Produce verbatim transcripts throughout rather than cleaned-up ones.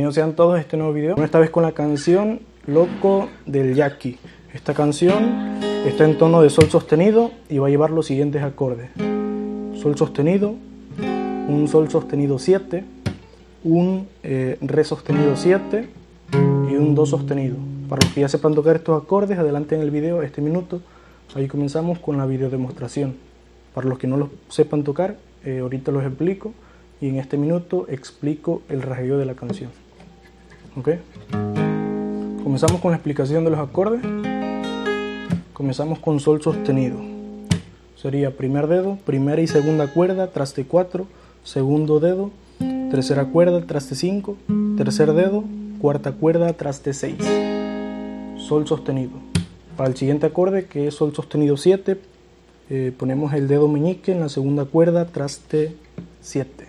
bienvenidos sean todos a este nuevo video. Esta vez con la canción Loco del Jackie. Esta canción está en tono de sol sostenido y va a llevar los siguientes acordes: sol sostenido, un sol sostenido siete, un eh, re sostenido siete y un do sostenido. Para los que ya sepan tocar estos acordes, adelante en el video este minuto. Ahí comenzamos con la video demostración. Para los que no los sepan tocar, eh, ahorita los explico y en este minuto explico el rasgueo de la canción. ¿Ok? Comenzamos con la explicación de los acordes. Comenzamos con sol sostenido. Sería primer dedo, primera y segunda cuerda, traste cuatro, segundo dedo, tercera cuerda, traste cinco, tercer dedo, cuarta cuerda, traste seis. Sol sostenido. Para el siguiente acorde, que es sol sostenido siete, eh, ponemos el dedo meñique en la segunda cuerda, traste siete.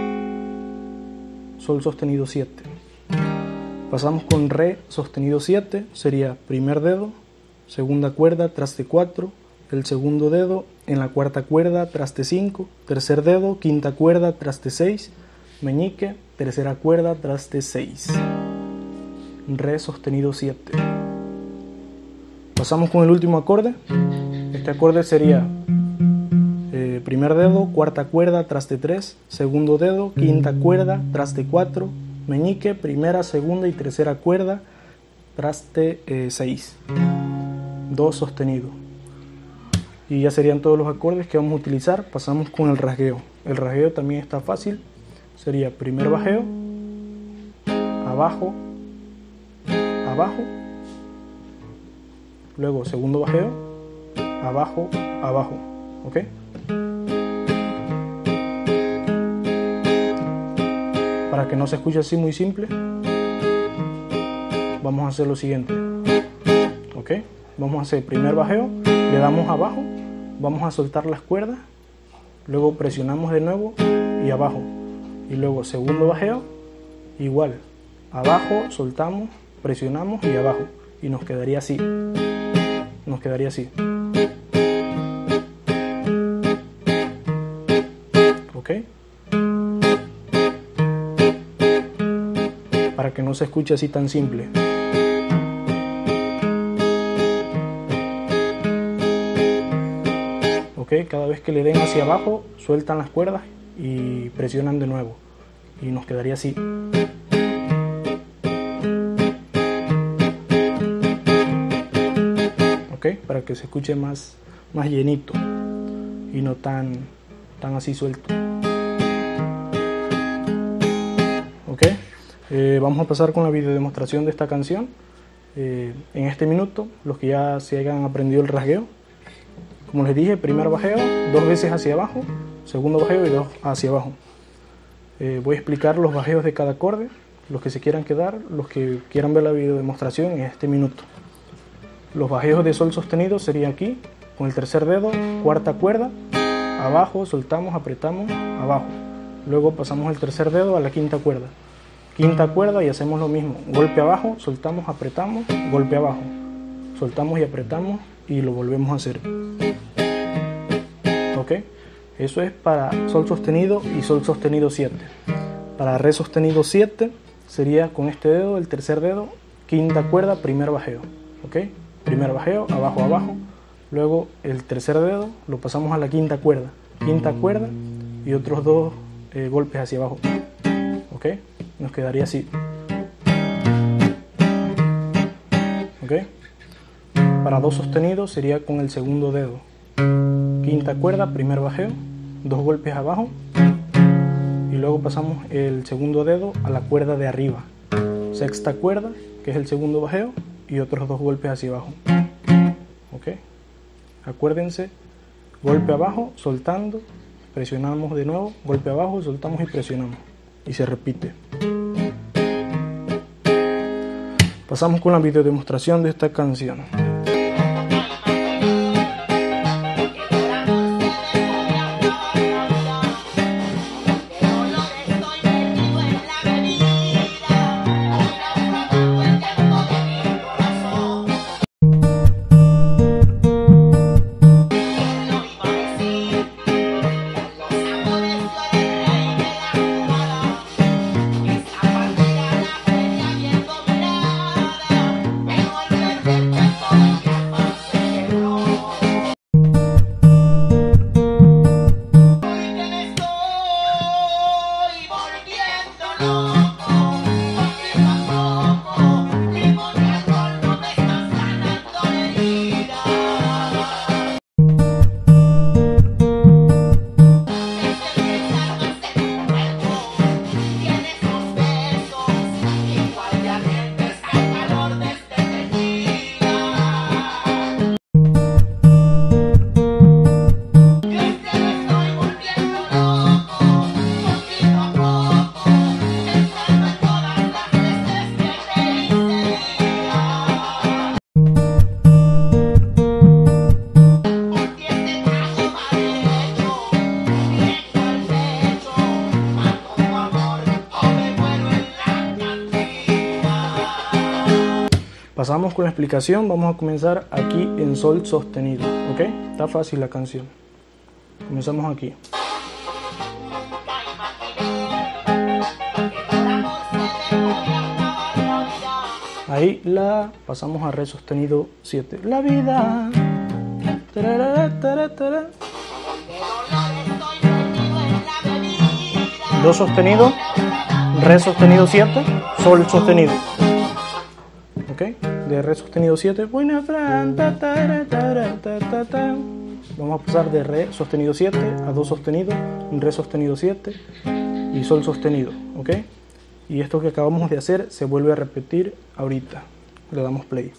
Sol sostenido siete. Pasamos con re sostenido siete, sería primer dedo, segunda cuerda, traste cuatro, el segundo dedo en la cuarta cuerda, traste cinco, tercer dedo, quinta cuerda, traste seis, meñique, tercera cuerda, traste seis. Re sostenido siete. Pasamos con el último acorde. Este acorde sería eh, primer dedo, cuarta cuerda, traste tres, segundo dedo, quinta cuerda, traste cuatro, meñique, primera, segunda y tercera cuerda, traste eh, seis. Do sostenido. Y ya serían todos los acordes que vamos a utilizar. Pasamos con el rasgueo. El rasgueo también está fácil. Sería primer bajeo, abajo, abajo, luego segundo bajeo, abajo, abajo. ¿Ok? Para que no se escuche así muy simple, vamos a hacer lo siguiente. ¿Ok? Vamos a hacer primer bajeo, le damos abajo, vamos a soltar las cuerdas, luego presionamos de nuevo y abajo. Y luego segundo bajeo, igual, abajo, soltamos, presionamos y abajo. Y nos quedaría así. Nos quedaría así. ¿Ok? Para que no se escuche así tan simple. ¿Ok? Cada vez que le den hacia abajo, sueltan las cuerdas y presionan de nuevo. Y nos quedaría así. ¿Ok? Para que se escuche más, más llenito y no tan, tan así suelto. ¿Ok? Eh, vamos a pasar con la video demostración de esta canción. Eh, en este minuto, los que ya se hayan aprendido el rasgueo, como les dije, primer bajeo, dos veces hacia abajo, segundo bajeo y dos hacia abajo. Eh, voy a explicar los bajeos de cada acorde, los que se quieran quedar, los que quieran ver la video demostración en este minuto. Los bajeos de sol sostenido sería aquí, con el tercer dedo, cuarta cuerda, abajo, soltamos, apretamos, abajo. Luego pasamos el tercer dedo a la quinta cuerda. Quinta cuerda y hacemos lo mismo, golpe abajo, soltamos, apretamos, golpe abajo. Soltamos y apretamos y lo volvemos a hacer. ¿Ok? Eso es para sol sostenido y sol sostenido siete. Para re sostenido siete sería con este dedo, el tercer dedo, quinta cuerda, primer bajeo. ¿Ok? Primer bajeo, abajo, abajo. Luego el tercer dedo lo pasamos a la quinta cuerda. Quinta cuerda y otros dos eh, golpes hacia abajo. ¿Ok? Nos quedaría así. ¿Ok? Para do sostenido sería con el segundo dedo. Quinta cuerda, primer bajeo, dos golpes abajo y luego pasamos el segundo dedo a la cuerda de arriba. Sexta cuerda, que es el segundo bajeo, y otros dos golpes hacia abajo. ¿Ok? Acuérdense, golpe abajo, soltando, presionamos de nuevo, golpe abajo, soltamos y presionamos. Y se repite. Pasamos con la video demostración de esta canción. Pasamos con la explicación, vamos a comenzar aquí en sol sostenido, ¿ok? Está fácil la canción. Comenzamos aquí. Ahí la pasamos a re sostenido siete. La vida. Tarara, tarara, tarara. Do sostenido, re sostenido siete, sol sostenido. ¿Ok? De re sostenido siete. Buena Fran. Ta, ta, ta, ta, ta, ta. Vamos a pasar de re sostenido siete a do sostenido, re sostenido siete y sol sostenido. ¿Ok? Y esto que acabamos de hacer se vuelve a repetir ahorita. Le damos play.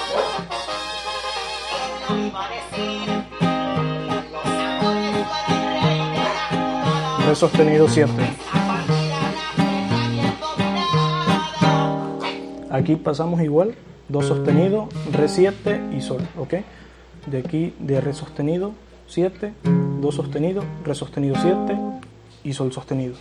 Re sostenido siete. Aquí pasamos igual, do sostenido, re siete y sol, ¿ok? De aquí de re sostenido siete, do sostenido, re sostenido siete y sol sostenido.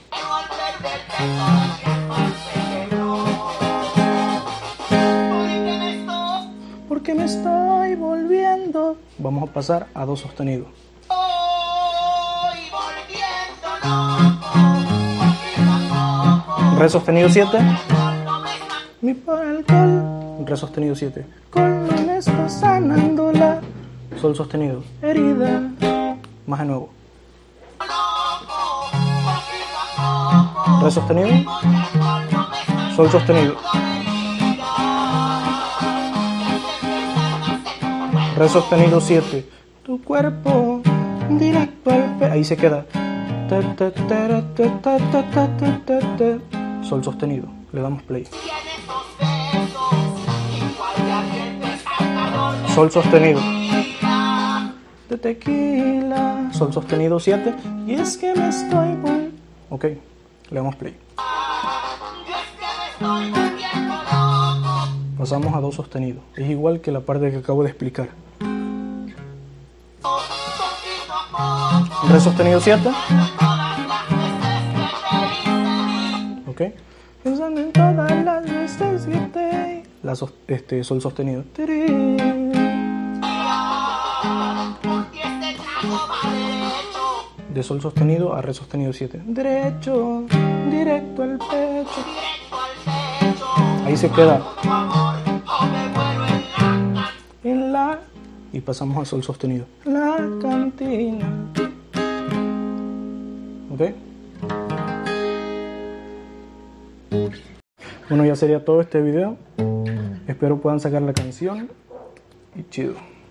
Porque me estoy volviendo. Vamos a pasar a do sostenido. Re sostenido siete. Mi por alcohol. Re sostenido siete. Con lo me está sanando la. Sol sostenido. Herida. Más de nuevo. Re sostenido. Sol sostenido. Re sostenido siete. Tu cuerpo directo al pe. Ahí se queda. Sol sostenido. Le damos play. Sol sostenido. De tequila. Sol sostenido siete. Y es que me estoy volviendo. Ok. Le damos play. Pasamos a do sostenido. Es igual que la parte que acabo de explicar. Re sostenido siete. Ok. Pensando en todas las veces que te. La so este, sol sostenido. De sol sostenido a re sostenido siete. Derecho, directo al pecho. Ahí se queda. En la. Y pasamos a sol sostenido. La cantina. ¿Ok? Bueno, ya sería todo este video. Espero puedan sacar la canción. Y chido.